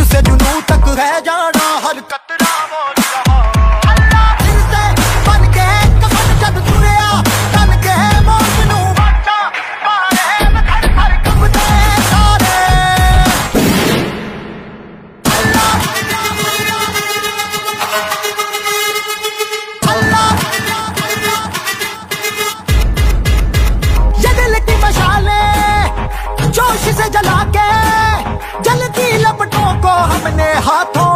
से जुनून तक है जाना हर कतरा मोल रहा। अल्लाह दिल से बन के कफन जद तुरिया तन के मौत नू बाटा मारे में थर थर कंबदे सारे। अल्लाह ये दिल की मशाले जोश से जला के जलती लपटों को हमने हाथों